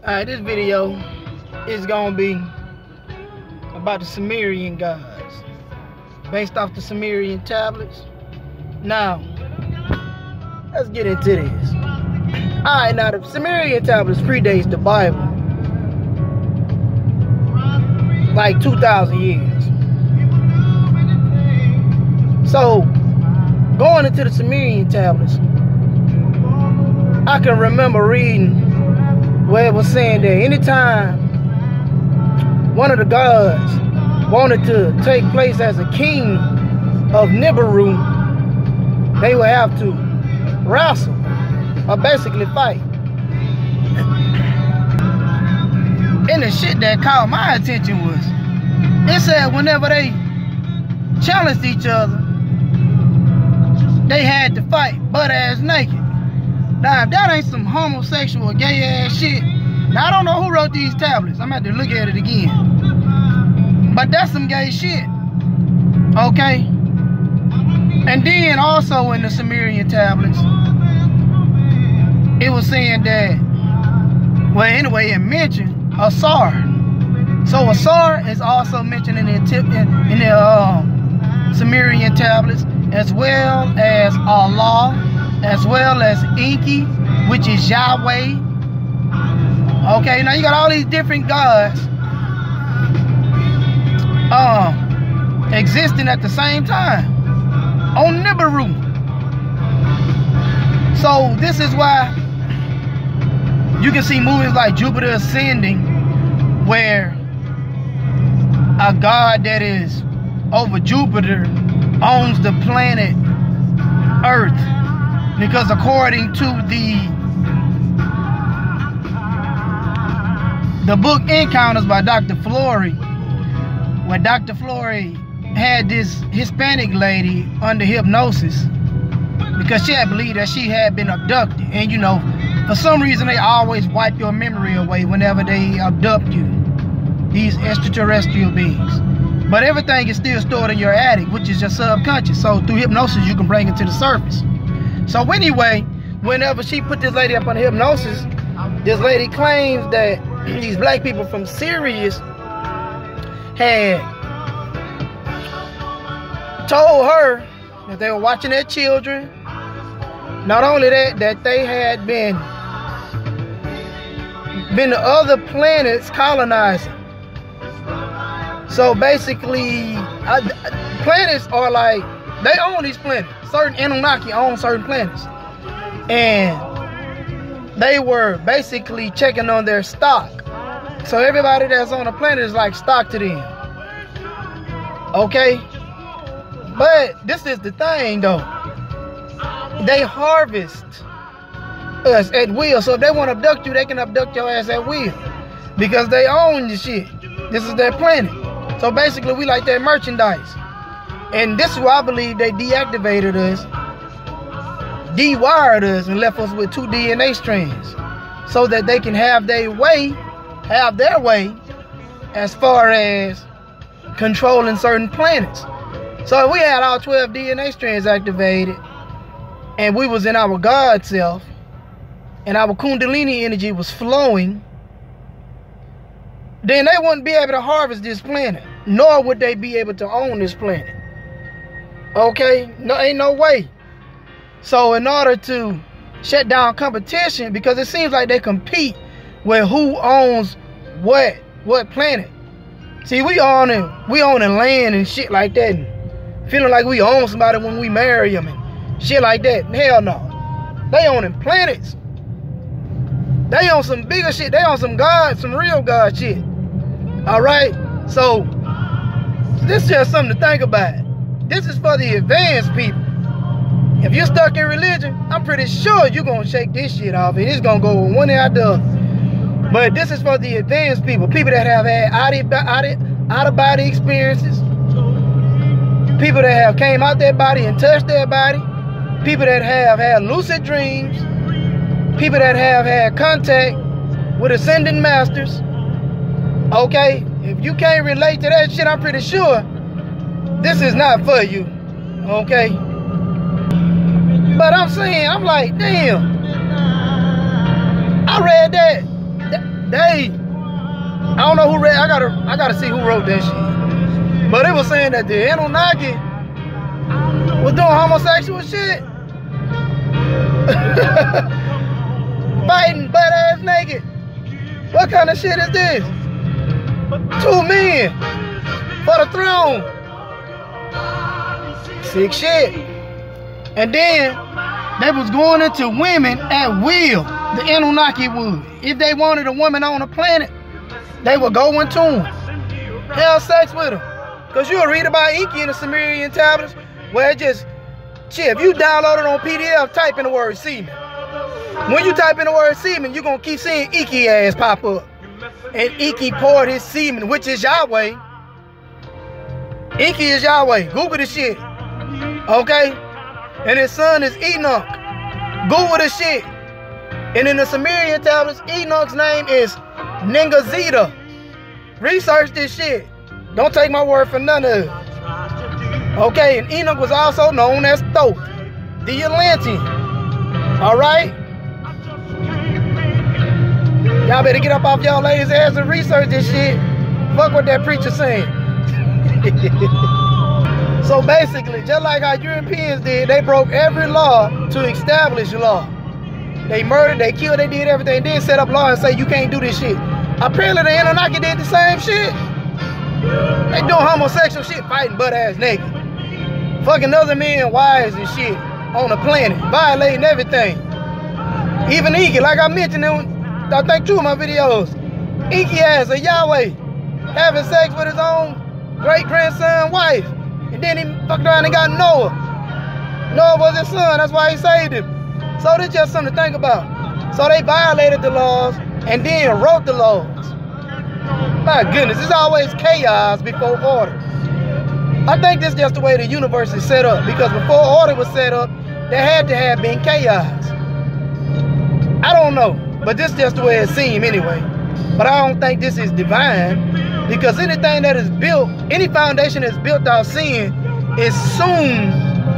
Alright, this video is gonna be about the Sumerian gods, based off the Sumerian tablets. Now, let's get into this. Alright, now the Sumerian tablets predates the Bible like 2,000 years. So, going into the Sumerian tablets, I can remember reading where it was saying that anytime one of the gods wanted to take place as a king of Nibiru, they would have to wrestle, or basically fight. And the shit that caught my attention was, it said whenever they challenged each other, they had to fight butt-ass naked. Now, if that ain't some homosexual, gay-ass shit, now I don't know who wrote these tablets. I'm going to have to look at it again. But that's some gay shit. Okay? And then also in the Sumerian tablets, it was saying that, well, anyway, it mentioned Asar. So Asar is also mentioned in the Sumerian tablets, as well as Allah, as well as Enki, which is Yahweh. Okay, now you got all these different gods existing at the same time on Nibiru. So this is why you can see movies like Jupiter Ascending, where a god that is over Jupiter owns the planet Earth, because according to the book Encounters by Dr. Flory, when Dr. Flory had this Hispanic lady under hypnosis because she had believed that she had been abducted, and you know, for some reason they always wipe your memory away whenever they abduct you, these extraterrestrial beings. But everything is still stored in your attic, which is your subconscious. So through hypnosis, you can bring it to the surface. So anyway, whenever she put this lady up on hypnosis, this lady claims that these black people from Sirius had told her that they were watching their children. Not only that, that they had been to other planets colonizing. So basically, planets are like, they own these planets. Certain Anunnaki own certain planets. And they were basically checking on their stock. So everybody that's on the planet is like stock to them. Okay? But this is the thing though. They harvest us at will. So if they want to abduct you, they can abduct your ass at will, because they own the shit. This is their planet. So basically, we like their merchandise. And this is why I believe they deactivated us, dewired us, and left us with 2 DNA strands, so that they can have their way as far as controlling certain planets. So if we had all 12 DNA strands activated, and we was in our God self, and our Kundalini energy was flowing, then they wouldn't be able to harvest this planet, nor would they be able to own this planet. Okay? No, ain't no way. So in order to shut down competition, because it seems like they compete with who owns what planet. See, we owning land and shit like that, and feeling like we own somebody when we marry them and shit like that. Hell no. They owning planets. They own some bigger shit. They own some God, some real God shit. Alright? So, this is just something to think about. This is for the advanced people. If you're stuck in religion, I'm pretty sure you're going to shake this shit off, and it's going to go with one ear out the other. But this is for the advanced people. People that have had out-of-body experiences. People that have came out their body and touched their body. People that have had lucid dreams. People that have had contact with ascending masters. Okay? If you can't relate to that shit, I'm pretty sure this is not for you. Okay? But I'm saying, I'm like, damn. I read that I don't know who read. I gotta see who wrote that shit. But it was saying that the Anunnaki was doing homosexual shit, fighting butt ass naked. What kind of shit is this? 2 men for the throne. Sick shit. And then they was going into women at will. The Anunnaki would. If they wanted a woman on the planet, they would go into them. Have sex with them. Because you'll read about Enki in the Sumerian tablets, where it just, shit, if you download it on PDF, type in the word semen. When you type in the word semen, you're going to keep seeing Enki ass pop up. And Enki poured his semen, which is Yahweh. Enki is Yahweh. Google this shit. Okay? And his son is Enoch. Google this shit. And in the Sumerian tablets, Enoch's name is Ningazita. Research this shit. Don't take my word for none of it. Okay, and Enoch was also known as Thoth, the Atlantean. Alright? Y'all better get up off y'all ladies' ass and research this shit. Fuck what that preacher saying. So basically, just like how Europeans did, they broke every law to establish law. They murdered, they killed, they did everything, then set up law and say you can't do this shit. Apparently the Anunnaki did the same shit. They doing homosexual shit, fighting butt ass naked. Fucking other men, wives and shit on the planet, violating everything. Even Enki, like I mentioned in, I think 2 of my videos, Enki ass a Yahweh having sex with his own great-grandson wife. And then he fucked around and got Noah. Noah was his son, that's why he saved him. So that's just something to think about. So they violated the laws and then wrote the laws. My goodness, it's always chaos before order. I think this is just the way the universe is set up, because before order was set up, there had to have been chaos. I don't know, but this is just the way it seems anyway. But I don't think this is divine, because anything that is built, any foundation that's built out sin is soon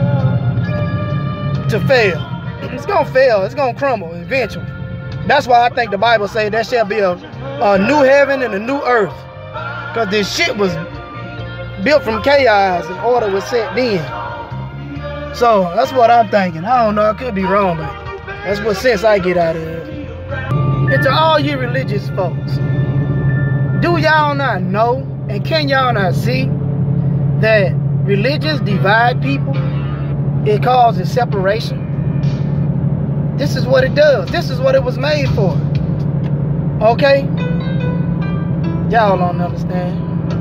to fail. It's gonna fail, it's gonna crumble eventually. That's why I think the Bible says there shall be a new heaven and a new earth. Because this shit was built from chaos and order was set then. So that's what I'm thinking. I don't know, I could be wrong, but that's what sense I get out of it. And to all you religious folks, do y'all not know and can y'all not see that religions divide people? It causes separation. This is what it does. This is what it was made for. Okay? Y'all don't understand.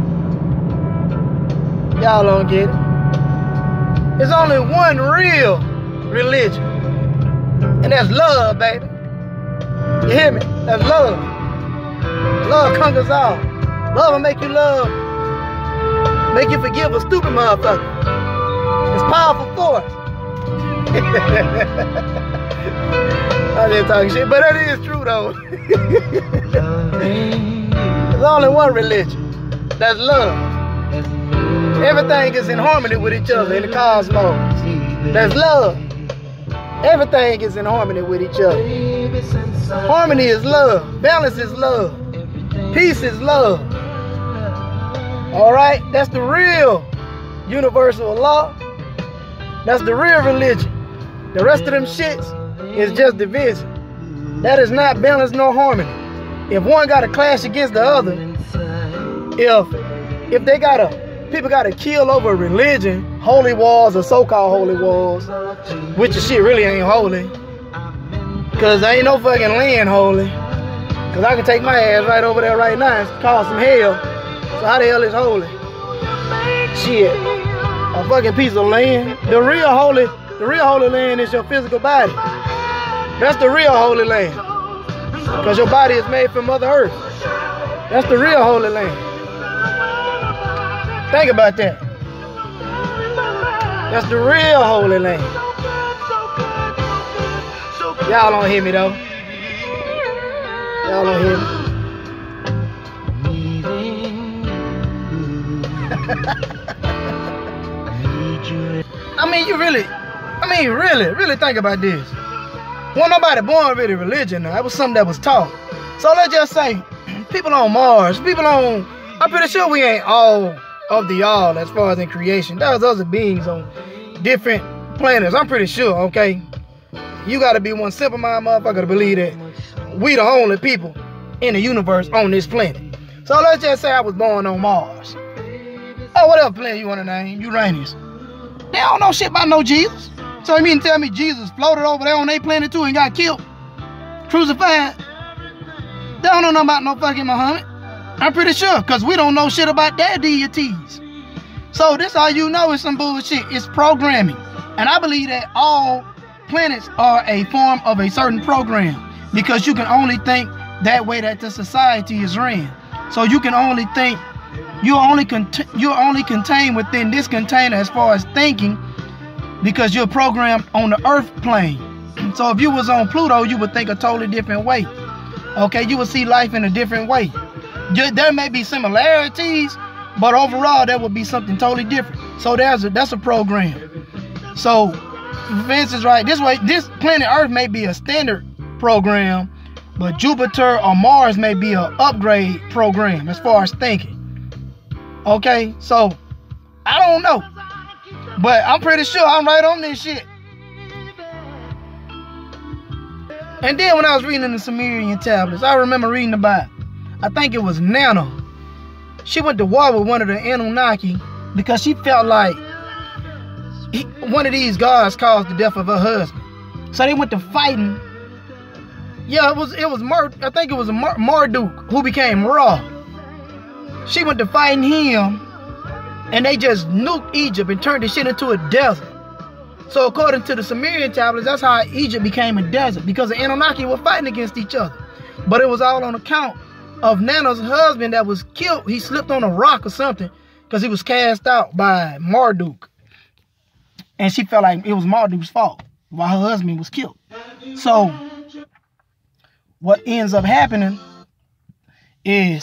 Y'all don't get it. There's only one real religion. And that's love, baby. You hear me? That's love. Love conquers all. Love will make you love. Make you forgive a stupid motherfucker. It's powerful force. I didn't talk shit, but that is true though. There's only one religion. That's love. Everything is in harmony with each other in the cosmos. That's love. Everything is in harmony with each other. Harmony is love. Balance is love. Peace is love. Alright? That's the real universal law. That's the real religion. The rest of them shits is just division. That is not balance nor harmony. If one got to clash against the other, if they people got to kill over religion, holy wars or so-called holy wars, which the shit really ain't holy, because there ain't no fucking land holy, because I can take my ass right over there right now and cause some hell. So how the hell is holy? Shit, a fucking piece of land. The real holy land is your physical body. That's the real holy land, because your body is made from Mother Earth. That's the real holy land. Think about that. That's the real holy land. Y'all don't hear me though. Y'all don't hear me. I mean, really think about this. Wasn't nobody born with a religion now. It was something that was taught. So let's just say, people on Mars, I'm pretty sure we ain't all of the all as far as in creation. There's other beings on different planets. I'm pretty sure, okay? You gotta be one simple mind motherfucker to believe that we the only people in the universe on this planet. So let's just say I was born on Mars. Oh, whatever planet you wanna name, Uranus. They don't know shit about no Jesus. So you mean to tell me Jesus floated over there on their planet too and got killed? Crucified? They don't know nothing about no fucking Muhammad. I'm pretty sure, because we don't know shit about their deities. So this how you know it's some bullshit. It's programming. And I believe that all planets are a form of a certain program, because you can only think that way that the society is ran. So you can only think, you're only contained within this container as far as thinking, because you're programmed on the earth plane. So if you was on Pluto, you would think a totally different way. Okay, you would see life in a different way. There may be similarities, but overall there would be something totally different. So that's a program. So for instance, right, this planet Earth may be a standard program, but Jupiter or Mars may be an upgrade program as far as thinking. Okay, so I don't know, but I'm pretty sure I'm right on this shit. And then when I was reading the Sumerian tablets, I remember reading about, I think it was Nana. She went to war with one of the Anunnaki because she felt like one of these gods caused the death of her husband. So they went to fighting. Yeah, I think it was Marduk who became Ra. She went to fighting him, and they just nuked Egypt and turned the shit into a desert. So according to the Sumerian tablets, that's how Egypt became a desert, because the Anunnaki were fighting against each other. But it was all on account of Nana's husband that was killed. He slipped on a rock or something because he was cast out by Marduk. And she felt like it was Marduk's fault while her husband was killed. So what ends up happening is,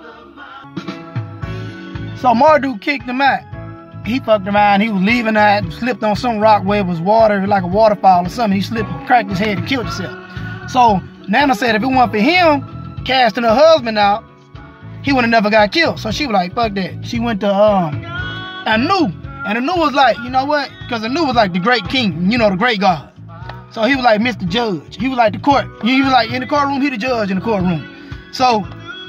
so Marduk kicked him out. He fucked around. He was leaving that, slipped on some rock where it was water, like a waterfall or something. He slipped, cracked his head and killed himself. So Nana said if it weren't for him casting her husband out, he would have never got killed. So she was like, fuck that. She went to Anu. And Anu was like, you know what? Because Anu was like the great king, you know, the great god. So he was like Mr. Judge. He was like the court. He was like in the courtroom, he the judge in the courtroom. So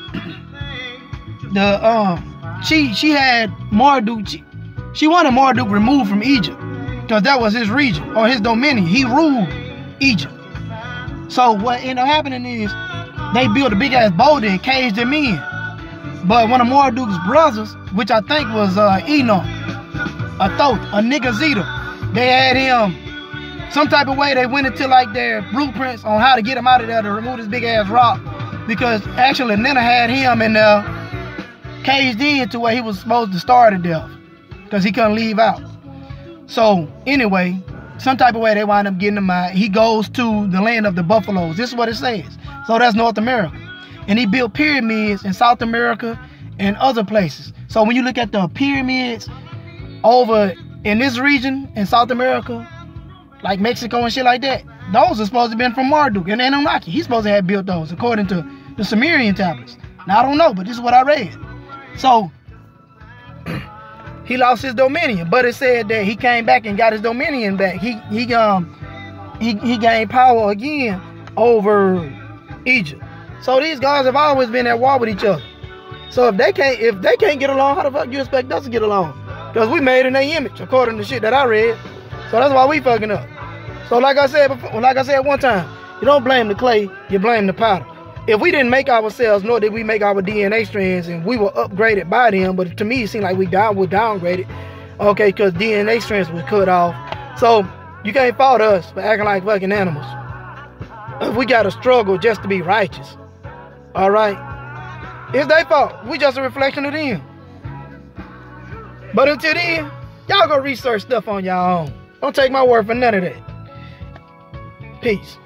she had Marduk. She wanted Marduk removed from Egypt because that was his region or his dominion. He ruled Egypt. So what ended up happening is they built a big ass boulder and caged him in. But one of Marduk's brothers, which I think was Enoch, a Thoth, a nigga Zeta, they had him some type of way. They went into like their blueprints on how to get him out of there to remove this big ass rock, because actually Nana had him in there caged in to where he was supposed to starve to death because he couldn't leave out. So anyway, some type of way they wind up getting him out. He goes to the land of the buffaloes. This is what it says. So that's North America. And he built pyramids in South America and other places. So when you look at the pyramids over in this region in South America, like Mexico and shit like that, those are supposed to have been from Marduk and Anunnaki. He's supposed to have built those according to the Sumerian tablets. Now I don't know, but this is what I read. So he lost his dominion, but it said that he came back and got his dominion back. He gained power again over Egypt. So these guys have always been at war with each other. So if they can't get along, how the fuck you expect us to get along? Because we made in their image, according to shit that I read. So that's why we fucking up. So like I said before, one time, you don't blame the clay, you blame the powder. If we didn't make ourselves, nor did we make our DNA strands, and we were upgraded by them, but to me it seemed like we were downgraded, okay, because DNA strands was cut off. So you can't fault us for acting like fucking animals. We gotta struggle just to be righteous. Alright? It's their fault. We just a reflection of them. But until then, y'all go research stuff on y'all own. Don't take my word for none of that. Peace.